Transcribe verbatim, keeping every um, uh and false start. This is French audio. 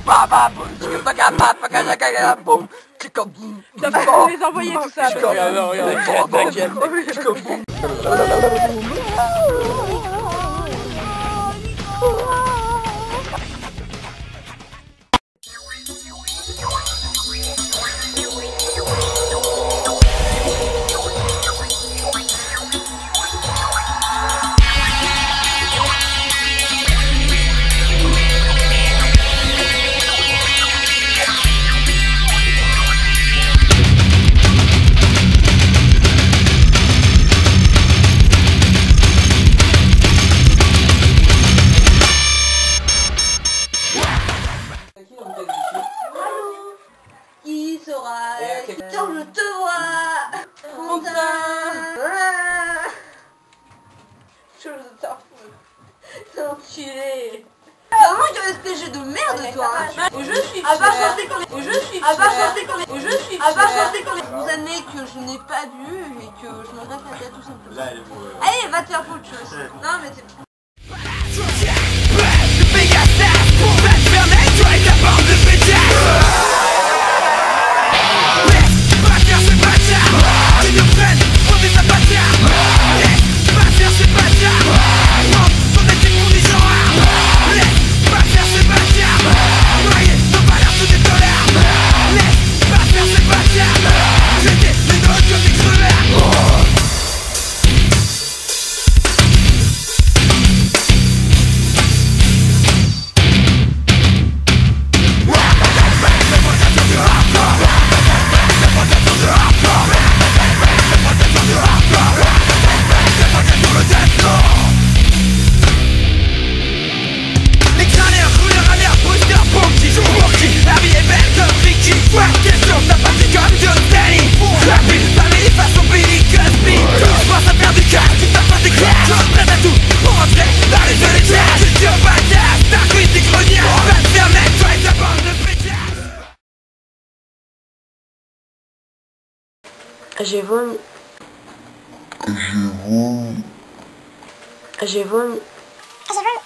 Ça va les envoyer tout ça. Regarde, regarde. Qui sera quand je te vois Quentin. Je t'en fous. Enculé. Vraiment tu as ce jeu de merde toi. Et je suis à part chanter quand les... Et je suis à part chanter quand les... Et je suis à part chanter quand les... Vous admettez que je n'ai pas vu et que je m'en greffe la tête tout simplement. Là, elle est beau. Allez, va te faire foutre chose. Non mais c'est... J'ai vomi. J'ai vomi. J'ai vomi. J'ai vomi.